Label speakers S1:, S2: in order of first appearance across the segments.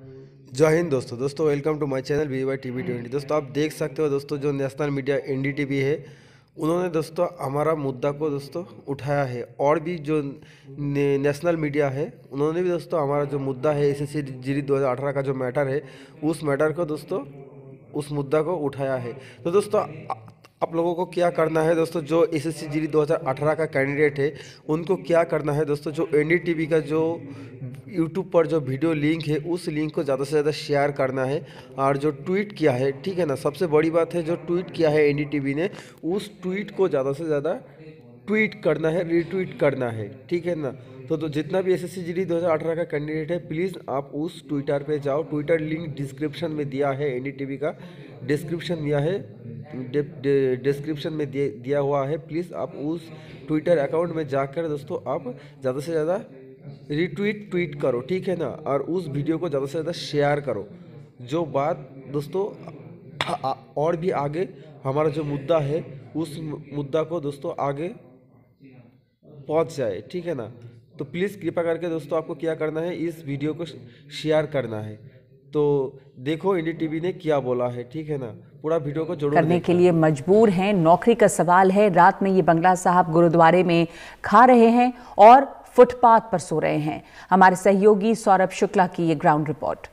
S1: जय हिंद दोस्तों welcome to my channel VY TV 20। दोस्तों आप देख सकते हो दोस्तों, जो नेशनल मीडिया NDTV है, उन्होंने दोस्तों हमारा मुद्दा को दोस्तों उठाया है। और भी जो नेशनल मीडिया है, उन्होंने भी दोस्तों हमारा जो मुद्दा है SSC GD 2018 का जो मैटर है, उस मैटर को दोस्तों उस मुद्दा को उठाया है। तो दोस्तों आप लोगों को क्या करना है दोस्तों, जो SSC GD 2018 का कैंडिडेट है, उनको क्या करना है दोस्तों, जो NDTV का जो यूट्यूब पर जो वीडियो लिंक है, उस लिंक को ज़्यादा से ज़्यादा शेयर करना है। और जो ट्वीट किया है, ठीक है ना, सबसे बड़ी बात है, जो ट्वीट किया है NDTV ने, उस ट्वीट को ज़्यादा से ज़्यादा ट्वीट करना है, रीट्वीट करना है, ठीक है ना। तो जितना भी SSC GD 2018 का कैंडिडेट है, प्लीज़ आप उस ट्विटर पे जाओ। ट्विटर लिंक डिस्क्रिप्शन में दिया है, NDTV का डिस्क्रिप्शन दिया है, डिस्क्रिप्शन में दिया हुआ है। प्लीज़ आप उस ट्विटर अकाउंट में जाकर दोस्तों आप ज़्यादा से ज़्यादा ट्वीट करो, ठीक है ना। और उस वीडियो को ज़्यादा से ज़्यादा शेयर करो, जो बात दोस्तों और भी आगे हमारा जो मुद्दा है, उस मुद्दा को दोस्तों आगे पहुंच जाए, ठीक है ना। तो प्लीज़ कृपया करके दोस्तों आपको क्या करना है, इस वीडियो को शेयर करना है। तो देखो NDTV ने क्या बोला है, ठीक है ना। पूरा वीडियो को जरूर
S2: करने के लिए मजबूर हैं। नौकरी का सवाल है। रात में ये बंगला साहब गुरुद्वारे में खा रहे हैं और फुटपाथ पर सो रहे हैं। हमारे सहयोगी सौरभ शुक्ला की ये ग्राउंड रिपोर्ट।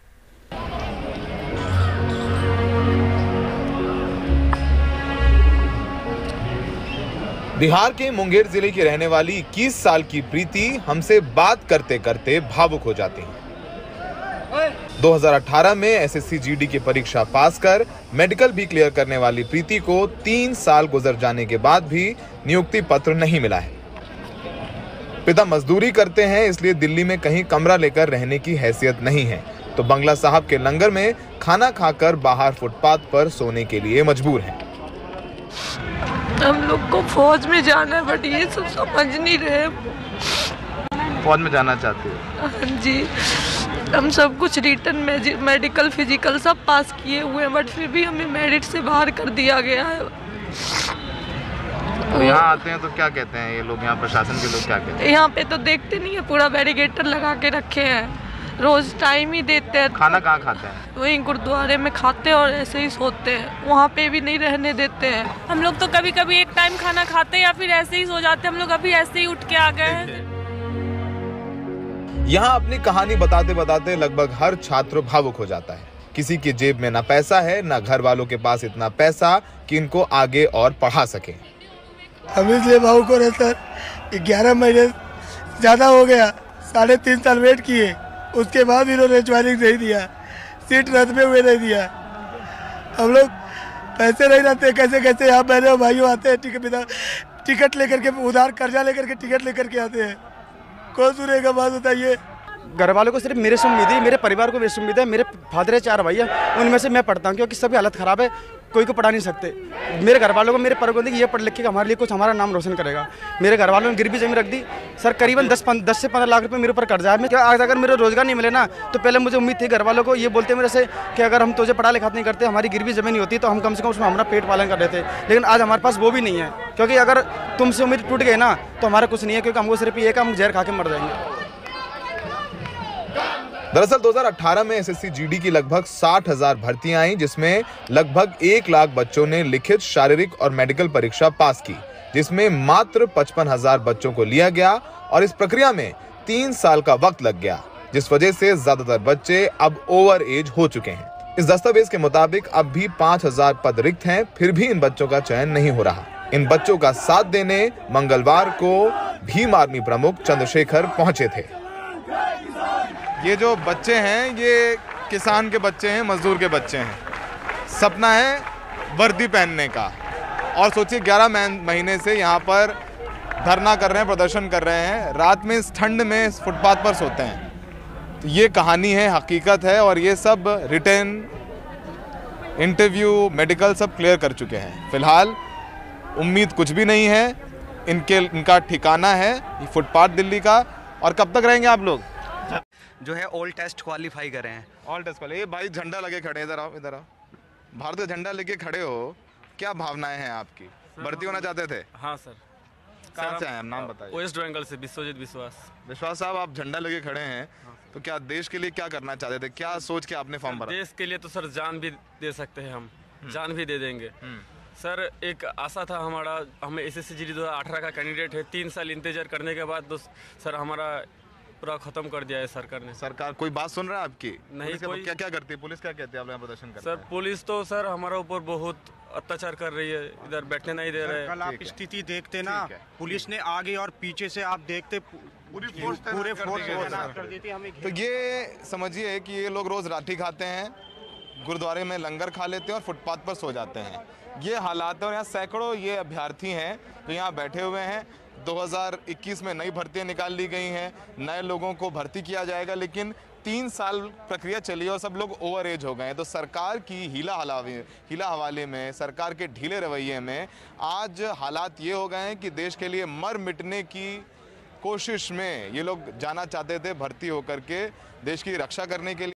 S3: बिहार के मुंगेर जिले की रहने वाली 21 साल की प्रीति हमसे बात करते करते भावुक हो जाती हैं। 2018 में SSC GD की परीक्षा पास कर मेडिकल भी क्लियर करने वाली प्रीति को 3 साल गुजर जाने के बाद भी नियुक्ति पत्र नहीं मिला है। पिता मजदूरी करते हैं, इसलिए दिल्ली में कहीं कमरा लेकर रहने की हैसियत नहीं है, तो बंगला साहब के लंगर में खाना खाकर बाहर फुटपाथ पर सोने के लिए मजबूर हैं।
S4: हम लोग को फौज में जाना है, बट ये सब समझ नहीं रहे।
S3: फौज में जाना चाहते हो?
S4: हाँ जी, हम सब कुछ रिटर्न मेडिकल फिजिकल सब पास किए हुए हैं, बट फिर भी हमें मेरिट से बाहर कर दिया गया है।
S3: तो यहाँ आते हैं तो क्या कहते हैं ये लोग, यहाँ प्रशासन के लोग क्या कहते हैं?
S4: यहाँ पे तो देखते नहीं है, पूरा बैरिकेटर लगा के रखे हैं, रोज टाइम ही देते हैं।
S3: खाना कहाँ खाते हैं?
S4: वहीं गुरुद्वारे में खाते हैं और ऐसे ही सोते हैं, वहाँ पे भी नहीं रहने देते हैं।
S5: हम लोग तो कभी कभी एक टाइम खाना खाते हैं या फिर ऐसे ही सो जाते हैं। हम लोग अभी ऐसे ही उठ के आ गए हैं।
S3: यहाँ अपनी कहानी बताते बताते लगभग हर छात्र भावुक हो जाता है। किसी की जेब में ना पैसा है, ना घर वालों के पास इतना पैसा कि इनको आगे और पढ़ा सके।
S6: हम इसलिए भावुक हो रहे सर, 11 महीने ज़्यादा हो गया, 3.5 साल वेट किए, उसके बाद इन्होंने ज्वाइनिंग नहीं दिया, सीट रद्द में हुए नहीं दिया। हम लोग पैसे नहीं रहते, कैसे कैसे यहाँ बहने भाइयों आते हैं, टिकट लेकर के, उधार कर्जा लेकर के टिकट लेकर के आते हैं। कौन सुनेगा बात, बताइए।
S7: घर वालों को सिर्फ मेरे से उम्मीद है, मेरे परिवार को मेरे से उम्मीद है। मेरे फादर है, 4 भाई है, उनमें से मैं पढ़ता हूँ, क्योंकि सभी हालत ख़राब है, कोई को पढ़ा नहीं सकते। मेरे घर वालों को मेरे परिवार को ये पढ़ लिख के हमारे लिए कुछ हमारा नाम रोशन करेगा। मेरे घर वालों ने गिरवी जमीन रख दी सर, करीबन 10 से 15 लाख रुपए मेरे ऊपर कर्जा है। आज अगर मेरे रोजगार नहीं मिले ना, तो पहले मुझे उम्मीद थी, घर वालों को ये बोलते मेरे से कि अगर हम तुझे पढ़ा लिखा नहीं करते, हमारी गिरवी जमीन नहीं होती, तो हम कम से कम उसमें हमारा पेट पालन कर रहे थे। लेकिन आज हमारे पास वो भी नहीं है, क्योंकि अगर तुमसे उम्मीद टूट गई ना, तो हमारा कुछ नहीं है, क्योंकि हमको सिर्फ ये हम जहर खा के मर जाएंगे।
S3: दरअसल 2018 में SSC GD की लगभग 60,000 भर्तियां आई, जिसमें लगभग 1 लाख बच्चों ने लिखित, शारीरिक और मेडिकल परीक्षा पास की, जिसमें मात्र 55,000 बच्चों को लिया गया और इस प्रक्रिया में 3 साल का वक्त लग गया, जिस वजह से ज्यादातर बच्चे अब ओवर एज हो चुके हैं। इस दस्तावेज के मुताबिक अब भी 5,000 पद रिक्त हैं, फिर भी इन बच्चों का चयन नहीं हो रहा। इन बच्चों का साथ देने मंगलवार को भीम आर्मी प्रमुख चंद्रशेखर पहुंचे थे।
S8: ये जो बच्चे हैं, ये किसान के बच्चे हैं, मजदूर के बच्चे हैं। सपना है वर्दी पहनने का, और सोचिए 11 महीने से यहाँ पर धरना कर रहे हैं, प्रदर्शन कर रहे हैं, रात में इस ठंड में इस फुटपाथ पर सोते हैं। तो ये कहानी है, हकीकत है, और ये सब रिटर्न, इंटरव्यू, मेडिकल सब क्लियर कर चुके हैं। फिलहाल उम्मीद कुछ भी नहीं है, इनका ठिकाना है ये फुटपाथ दिल्ली का। और कब तक रहेंगे आप लोग?
S9: जो है ऑल टेस्ट क्वालिफाई करे हैं।
S8: ऑल टेस्ट वाले, ये भाई झंडा लगे खड़े, इधर आओ, इधर आओ। भारत का झंडा लेके खड़े हो, क्या भावनाएं हैं आपकी? भर्ती होना चाहते थे?
S10: हाँ सर।
S8: कहाँ से आए हैं? नाम बताइए।
S10: वेस्ट बंगाल से विश्वजीत विश्वास।
S8: विश्वास साहब, आप झंडा लेके खड़े हैं, तो क्या देश के लिए क्या करना चाहते थे? क्या सोच के आपने फॉर्म भरा?
S10: देश के लिए तो सर जान भी दे सकते हैं हम, जान भी दे देंगे सर। एक आशा था हमारा, हमें SSC GD 2018 का कैंडिडेट है, 3 साल इंतजार करने के बाद तो सर हमारा पूरा खत्म कर दिया है सरकार ने।
S8: सरकार कोई बात सुन रहा है आपकी?
S10: नहीं, कोई
S8: क्या क्या करती है पुलिस? क्या कहती है? आप यहाँ प्रदर्शन करते
S10: सर पुलिस तो सर हमारा ऊपर बहुत अत्याचार कर रही है, इधर बैठने नहीं दे रहे।
S11: कल आप स्थिति देखते ना, पुलिस ने आगे और पीछे से आप देखते पूरे फोर्स तैनात कर दी थी हमें।
S8: तो ये समझिए कि ये लोग रोज राठी खाते हैं, गुरुद्वारे में लंगर खा लेते हैं और फुटपाथ पर सो जाते हैं। ये हालात है। और यहाँ सैकड़ों ये अभ्यर्थी हैं जो यहाँ बैठे हुए हैं। 2021 में नई भर्तियाँ निकाल ली गई हैं, नए लोगों को भर्ती किया जाएगा, लेकिन 3 साल प्रक्रिया चली और सब लोग ओवर एज हो गए हैं। तो सरकार की हीला हवाले में, सरकार के ढीले रवैये में आज हालात ये हो गए हैं कि देश के लिए मर मिटने की कोशिश में ये लोग जाना चाहते थे भर्ती होकर के देश की रक्षा करने के लिए।